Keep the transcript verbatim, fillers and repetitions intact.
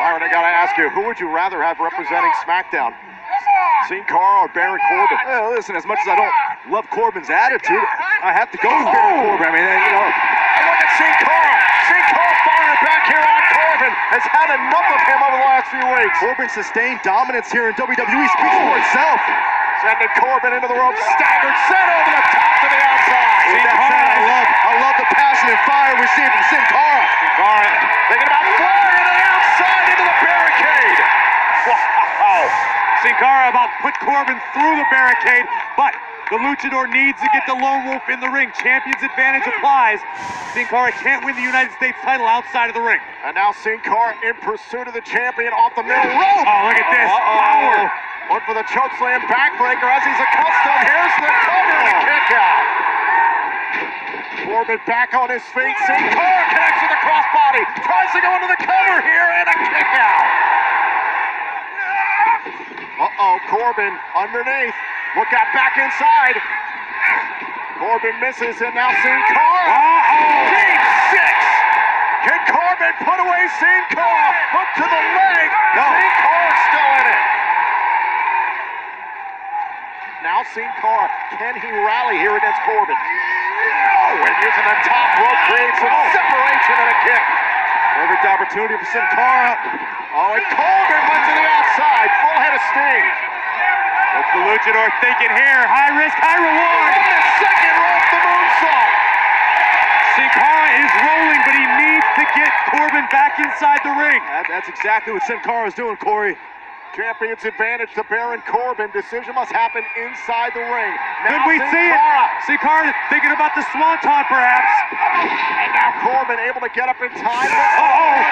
Byron, I gotta ask you, who would you rather have representing SmackDown? Sin Cara or Baron Corbin? Well, listen, as much as I don't love Corbin's attitude, I have to go with Baron Corbin. I mean, you know. Look at Sin Cara. Sin Cara firing back here on Corbin. Has had enough of him over the last few weeks. Corbin's sustained dominance here in W W E speaks for itself. Sending Corbin into the ropes, staggered, set over the top to the outside. With that said, I love, I love the passion and fire we're seeing from Sin Cara. Sin Cara thinking about flying to the outside into the barricade. Wow. Sin Cara about put Corbin through the barricade, but the luchador needs to get the Lone Wolf in the ring. Champion's advantage applies. Sin Cara can't win the United States title outside of the ring. And now Sin Cara in pursuit of the champion off the middle rope. Oh, look at this. Uh-oh. Power. Look for the chokeslam backbreaker as he's accustomed. Here's the cover and the kick out. Corbin back on his feet. Sin Cara connects with the crossbody. Tries to go into the cover here and a kick out. Uh-oh, Corbin underneath. Look out back inside. Corbin misses and now Sin Cara. Uh-oh. Deep six. Can Corbin put away Sin Cara? Hook to the leg. No. Sin Cara's still in it. Now Sin Cara, can he rally here against Corbin? Oh, and using the top rope, creates some separation and a kick. Perfect opportunity for Sin Cara. Oh, and Corbin went to the outside, full head of steam. What's the luchador thinking here? High risk, high reward. And the second rope, the moonsault. Sin Cara is rolling, but he needs to get Corbin back inside the ring. That, that's exactly what Sin Cara is doing, Corey. Champion's advantage to Baron Corbin. Decision must happen inside the ring. Now Could we Sin see Cara. it? Sin Cara thinking about the swanton, perhaps. And now Corbin able to get up in time. Uh-oh.